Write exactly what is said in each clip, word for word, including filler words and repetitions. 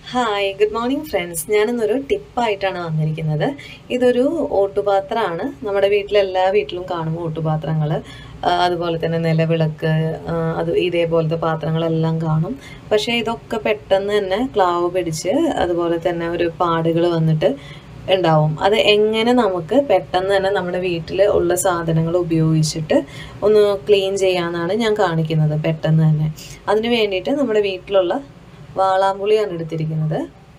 Hi good morning friends. ഞാനിന്നൊരു ടിപ്പായിട്ടാണ് വന്നിരിക്കുന്നത്. ഇതൊരു ഓട്ടുപാത്രമാണ്. നമ്മുടെ വീട്ടിലെല്ലാ വീട്ടിലും കാണും ഓട്ടുപാത്രങ്ങൾ. അതുപോലെ തന്നെ നിലവിളക്ക്, അത് ഇതേപോലത്തെ പാത്രങ്ങളെല്ലാം കാണും. പക്ഷേ ഇതൊക്കെ പെട്ടെന്ന് തന്നെ ക്ലാവ് പിടിച്ച് അതുപോലെ തന്നെ ഒരു പാടുകൾ വന്നിട്ട് ഉണ്ടാവും. അത് എങ്ങനെ നമുക്ക് പെട്ടെന്ന് തന്നെ നമ്മുടെ വീട്ടിൽ ഉള്ള സാധനങ്ങൾ ഉപയോഗിച്ചിട്ട് ഒന്ന് ക്ലീൻ ചെയ്യാമെന്നാണ് ഞാൻ കാണിക്കുന്നത് പെട്ടെന്ന് തന്നെ. അതിന് വേണ്ടിയിട്ട് നമ്മുടെ വീട്ടിലുള്ള വാളാമ്പുളിയാണ് എടുത്തിരിക്കുന്നത്.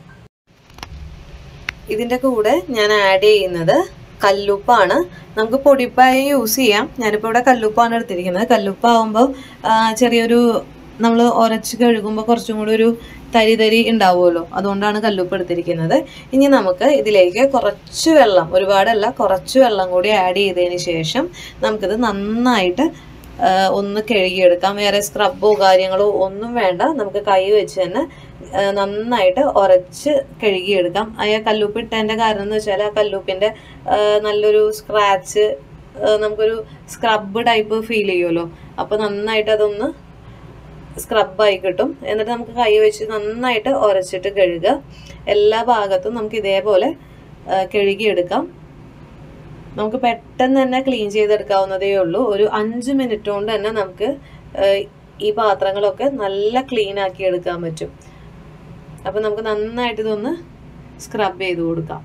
ഇതിൻ്റെ കൂടെ ഞാൻ ആഡ് ചെയ്യുന്നത് കല്ലുപ്പാണ്. നമുക്ക് പൊടിപ്പായി യൂസ് ചെയ്യാം. ഞാനിപ്പോൾ ഇവിടെ കല്ലുപ്പാണ് എടുത്തിരിക്കുന്നത്. കല്ലുപ്പാവുമ്പോൾ ചെറിയൊരു നമ്മൾ ഉരച്ച് കഴുകുമ്പോൾ കുറച്ചും കൂടി ഒരു തരി തരി ഉണ്ടാവുമല്ലോ, അതുകൊണ്ടാണ് കല്ലുപ്പ് എടുത്തിരിക്കുന്നത്. ഇനി നമുക്ക് ഇതിലേക്ക് കുറച്ച് വെള്ളം, ഒരുപാടല്ല കുറച്ച് വെള്ളം കൂടി ആഡ് ചെയ്തതിന് ശേഷം നമുക്കിത് നന്നായിട്ട് ഒന്ന് കഴുകിയെടുക്കാം. വേറെ സ്ക്രബോ കാര്യങ്ങളോ ഒന്നും വേണ്ട. നമുക്ക് കൈ വെച്ച് തന്നെ നന്നായിട്ട് ഉരച്ച് കഴുകിയെടുക്കാം. ആ കല്ലുപ്പ് ഇട്ടതിൻ്റെ കാരണം എന്ന് വെച്ചാൽ ആ കല്ലുപ്പിൻ്റെ നല്ലൊരു സ്ക്രാച്ച്, നമുക്കൊരു സ്ക്രബ് ടൈപ്പ് ഫീൽ ചെയ്യുമല്ലോ. അപ്പോൾ നന്നായിട്ട് അതൊന്ന് സ്ക്രബായി കിട്ടും. എന്നിട്ട് നമുക്ക് കൈ വെച്ച് നന്നായിട്ട് ഉരച്ചിട്ട് കഴുകുക. എല്ലാ ഭാഗത്തും നമുക്ക് ഇതേപോലെ കഴുകിയെടുക്കാം. നമുക്ക് പെട്ടെന്ന് തന്നെ ക്ലീൻ ചെയ്തെടുക്കാവുന്നതേ ഉള്ളൂ. ഒരു അഞ്ച് മിനിറ്റ് കൊണ്ട് തന്നെ നമുക്ക് ഈ പാത്രങ്ങളൊക്കെ നല്ല ക്ലീൻ ആക്കി എടുക്കാൻ പറ്റും. അപ്പം നമുക്ക് നന്നായിട്ട് ഇതൊന്ന് സ്ക്രബ് ചെയ്ത് കൊടുക്കാം.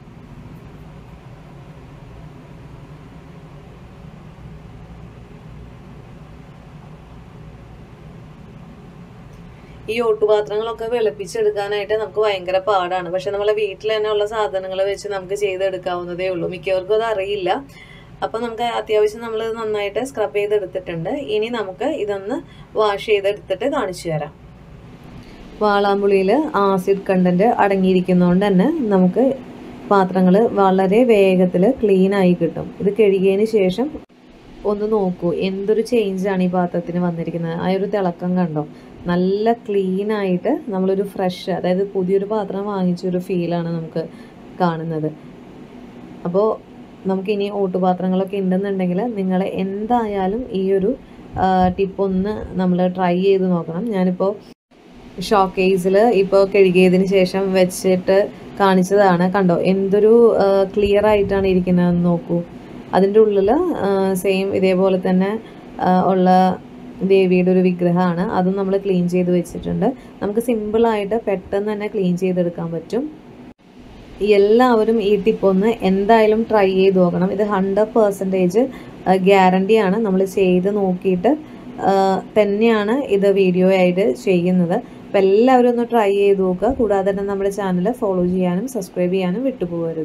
ഈ ഓട്ടുപാത്രങ്ങളൊക്കെ വെളുപ്പിച്ചെടുക്കാനായിട്ട് നമുക്ക് ഭയങ്കര പാടാണ്. പക്ഷെ നമ്മളെ വീട്ടിൽ തന്നെ ഉള്ള സാധനങ്ങൾ വെച്ച് നമുക്ക് ചെയ്തെടുക്കാവുന്നതേ ഉള്ളൂ. മിക്കവർക്കും അത് അറിയില്ല. അപ്പം നമുക്ക് അത്യാവശ്യം നമ്മൾ നന്നായിട്ട് സ്ക്രബ് ചെയ്തെടുത്തിട്ടുണ്ട്. ഇനി നമുക്ക് ഇതൊന്ന് വാഷ് ചെയ്തെടുത്തിട്ട് കാണിച്ചു തരാം. വാളാമ്പുളിയിൽ ആസിഡ് കണ്ടൻറ്റ് അടങ്ങിയിരിക്കുന്നതുകൊണ്ട് തന്നെ നമുക്ക് പാത്രങ്ങൾ വളരെ വേഗത്തിൽ ക്ലീനായി കിട്ടും. ഇത് കഴുകിയതിന് ശേഷം ഒന്ന് നോക്കൂ, എന്തൊരു ചേഞ്ചാണ് ഈ പാത്രത്തിന് വന്നിരിക്കുന്നത്. ആ ഒരു തിളക്കം കണ്ടോ? നല്ല ക്ലീനായിട്ട് നമ്മളൊരു ഫ്രഷ്, അതായത് പുതിയൊരു പാത്രം വാങ്ങിച്ചൊരു ഫീലാണ് നമുക്ക് കാണുന്നത്. അപ്പോൾ നമുക്കിനി ഓട്ടുപാത്രങ്ങളൊക്കെ ഉണ്ടെന്നുണ്ടെങ്കിൽ നിങ്ങൾ എന്തായാലും ഈ ഒരു ടിപ്പൊന്ന് നമ്മൾ ട്രൈ ചെയ്ത് നോക്കണം. ഞാനിപ്പോൾ ഷോക്കേസിൽ ഇപ്പോൾ കഴുകിയതിന് ശേഷം വെച്ചിട്ട് കാണിച്ചതാണ്. കണ്ടോ എന്തൊരു ക്ലിയർ ആയിട്ടാണ് ഇരിക്കുന്നതെന്ന് നോക്കൂ. അതിൻ്റെ ഉള്ളിൽ സെയിം ഇതേപോലെ തന്നെ ഉള്ള ദേവിയുടെ ഒരു വിഗ്രഹമാണ്. അതും നമ്മൾ ക്ലീൻ ചെയ്ത് വെച്ചിട്ടുണ്ട്. നമുക്ക് സിമ്പിളായിട്ട് പെട്ടെന്ന് തന്നെ ക്ലീൻ ചെയ്തെടുക്കാൻ പറ്റും. എല്ലാവരും ഈ ടിപ്പൊന്ന് എന്തായാലും ട്രൈ ചെയ്ത് നോക്കണം. ഇത് ഹൺഡ്രഡ് പെർസെൻറ്റേജ് ഗ്യാരണ്ടിയാണ്. നമ്മൾ ചെയ്ത് നോക്കിയിട്ട് തന്നെയാണ് ഇത് വീഡിയോ ആയിട്ട് ചെയ്യുന്നത്. അപ്പോൾ എല്ലാവരും ഒന്ന് ട്രൈ ചെയ്ത് നോക്കുക. കൂടാതെ തന്നെ നമ്മുടെ ചാനൽ ഫോളോ ചെയ്യാനും സബ്സ്ക്രൈബ് ചെയ്യാനും വിട്ടുപോകരുത്.